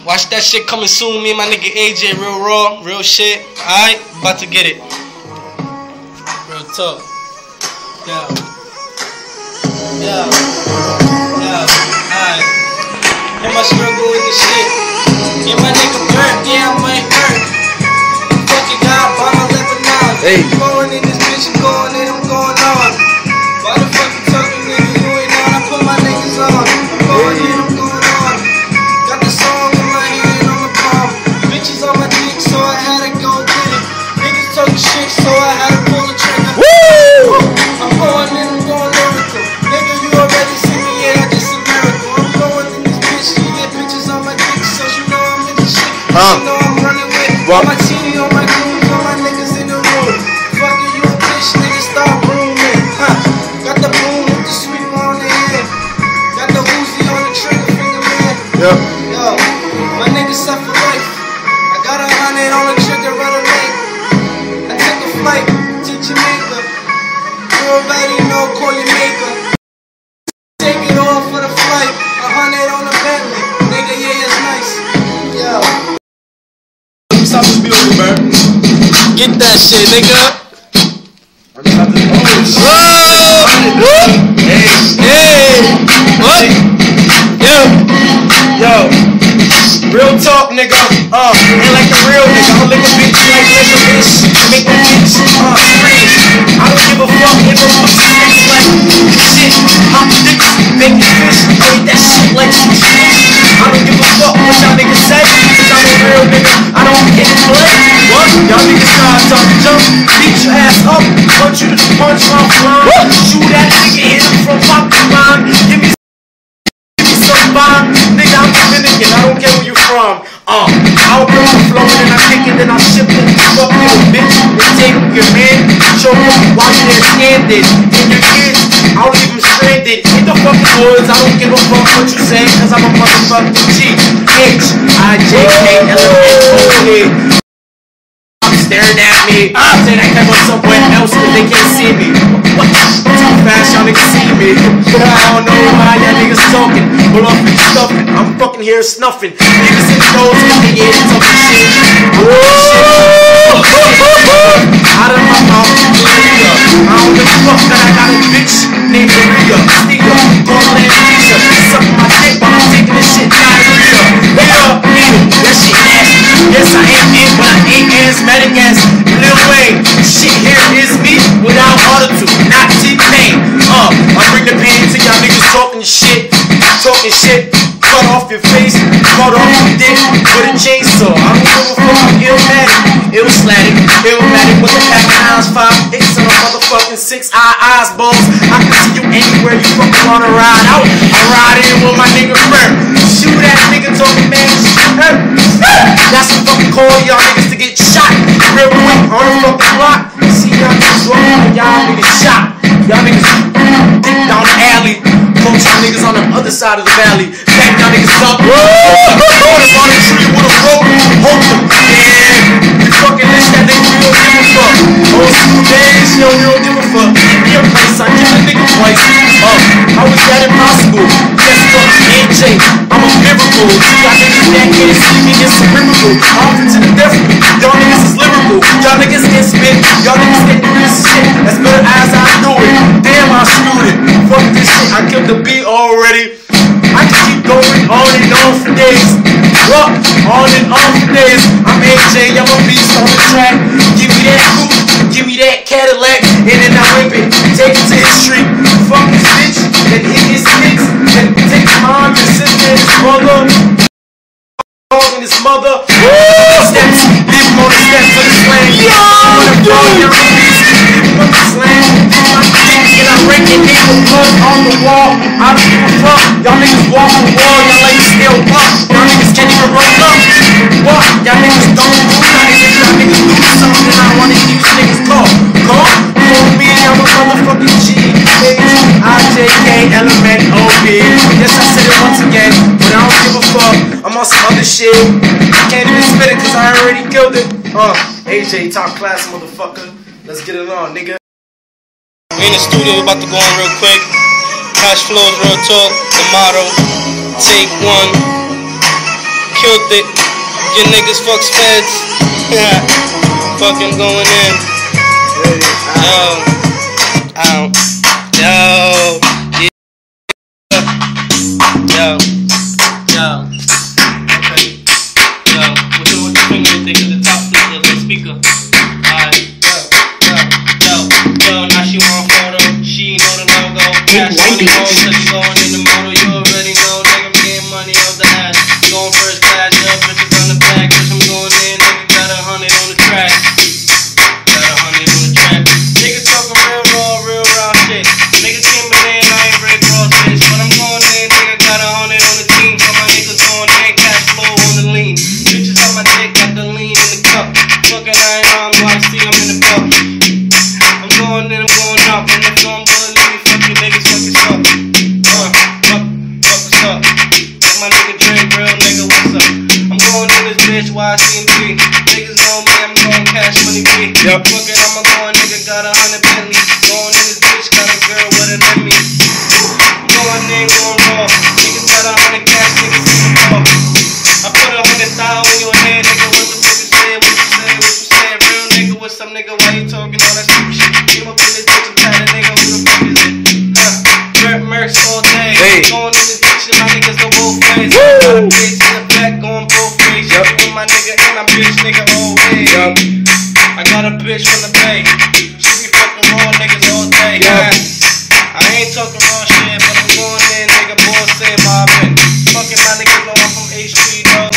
Watch that shit coming soon. Me and my nigga AJ, real raw, real shit. Alright, about to get it. Real talk. Yeah. Alright. Hit my struggle with the shit. Get my nigga burnt, yeah, I might hurt. Fucking God, Obama, Lebanon. Hey. I'm going in this bitch, I'm going in, I'm going on. Why the fuck you talking, nigga? You ain't on. I put my niggas on. I'm going in, I'm going on. Got the song in my hand on the palm. Bitches on my dick, so I had to go get it. Niggas talking shit, so I had to pull the trigger. Woo! I'm going in, I'm going lyrical. Nigga, you already see me, yeah, I just a miracle. I'm going in this bitch, you get bitches on my dick, so you know I'm in this shit. You know I'm running with all my team, all my goons, all my niggas in the room. Fucking you a bitch, nigga, start brooming. Got the boom with the sweep on the head. Got the Uzi on the trigger finger, man. Yep. Yo, my nigga set for life. I got 100 on the trigger, run a lake. I took a flight to Jamaica. You already know, call your maker. Take it off for the flight. 100 on the Bentley. Nigga, yeah, it's nice. Yo. Stop this building, man. Get that shit, nigga. Hey! What? Yo, real talk, nigga. Ain't like the real nigga. I'll lick a bitch like lick a bitch. Make that bitch scream. I don't give a fuck if a pussy tastes like shit. I'm addicted, baby fish. Eat that shit like some shit. I don't give a fuck what y'all niggas say. Cause I'm a real nigga. I don't get it play. What? Y'all niggas try to jump. Beat your ass up. Punch you to the punch off line. Shoot that nigga, hit him from my line. Give me some bomb. Nigga, I'm Dominican. I don't care where you from. I'll bring the flow and I kick it, then I ship it. Fuck you, bitch. And take your man. Show you while you there standing. And your kids, I'll leave them stranded. Hit the fucking woods. I don't give a fuck what you say. Cause I'm a motherfucking G. H-I-J-K-L-M-N-O-P. Staring at me, say that came up somewhere else cause they can't see me. What? Too fast, y'all niggas see me. I don't know why y'all niggas talking. Pull up and stuffing, I'm fucking here snuffing. Niggas in the nose with the ears talking shit. Out of my mouth, Maria. I don't give a fuck that I got a bitch named Maria. Sneaker, call that Keisha. Suck my dick while I'm taking this shit diarrhea. That shit nasty. Yes, I am in, but I ain't asthmatic as Lil Wayne. Shit here is me without autotune, not T-Pain. I bring the pain to y'all niggas talking shit. Cut off your face, cut off your dick with a chainsaw. I don't give a fuck, I'm illmatic with the pack of 9's 5 X and a motherfucking 6 eyes balls. I can see you anywhere you fucking wanna ride out. I ride in with my nigga Fred. Shoot that nigga talking man shit. That's a fucking call y'all niggas to get shot. Real quick on the fucking block. See y'all niggas rolling, y'all niggas shot. Y'all niggas dick down the alley. Coach y'all niggas on the other side of the valley. Back y'all niggas up. On the tree with a rope. Hold them. Yeah. You fucking list that nigga, we don't give a fuck. Old school days, yo, we don't give a fuck. Give me a place, I give a nigga twice. How is that impossible? Guess what? AJ, I'm a miracle. Y'all niggas that can't see me, it's a miracle. I'm to the death of me. Y'all niggas is lyrical. Y'all niggas can spit. Y'all niggas can do this shit as good as I do it. Damn, I screwed it. Fuck this shit, I killed the beat already. I can keep going on and on for days. What? On and on for days. I'm AJ, I'm a beast on the track. Give me that coupe, give me that Cadillac, and then I whip it, take it to his street. Fuck his bitch, then hit his sticks, then take his mom, his sister, and his brother, and his mother. Steps, leave him on the steps of the slang. Leave him on the slang. And I rake it, nigga, blood on the wall. I don't give a fuck. Y'all niggas walk the wall, y'all like still up. Y'all niggas can't even roll up. What? Y'all niggas don't do nothing. Y'all niggas do something. I wanna hear you niggas call. Call me, I'm a motherfucking G. H-I-J-K-L-M-N-O-P. Yes, I said it once again, but I don't give a fuck. I'm on some other shit. I can't even spit it cause I already killed it. AJ, top class motherfucker. Let's get it on, nigga. We in the studio, we about to go on real quick. Cash flows, real talk, the motto. Take one. killed it. Your niggas fucks feds. Yeah. Fucking going in. Yo. Out. Yo. Yo. Yo. Okay. Yo. What you finger to take to the top of the speaker? Alright. Yo. Now she want photo. She know the logo. Cash money roll. So she going in the motor. You already know. Nigga getting money off the ass. Going first class. Yo, bitches on the back. Bitch, I'm going in. Nigga got 100 on the track. Got 100 on the track. Nigga talking real raw, real raw shit. Nigga came in, I ain't break raw shit. But I'm going in. Nigga got 100 on the team. So my niggas going in. Cash flow on the lean. Bitches on my dick. Got the lean in the cup. Fucking I ain't on. I see I'm in the cup. I'm going in. I'm going up. And if I'm going to leave, fuck you niggas. Fuck yourself. What's up? Like my nigga Dre, real nigga, what's up? I'm going in this bitch, YCMP. Niggas know me, I'm going cash money B. Yep. Fucking, I'm going, nigga, got 100 Bentley. Going in this bitch, got a girl with an enemy. I'm going in, going raw. Niggas got 100 cash, niggas in the ball. I put 100,000 in your head, nigga. What the fuck you say? What you say? What you say? Real nigga, what's up, nigga? Why you talking all that stupid shit? Came up in this bitch, I'm tired of nigga. Who the fuck is it? Mercs all day. Hey. Going in this bitch, and my niggas go both ways. Got a bitch in the back going both ways. Yep. With my nigga and my bitch, nigga, always. Yep. I got a bitch from the Bay. She be fucking raw niggas all day. Yep. Yeah. I ain't talking raw shit, but I'm going in, nigga, boss say Marvin. Fucking my niggas know I'm from H3, dog.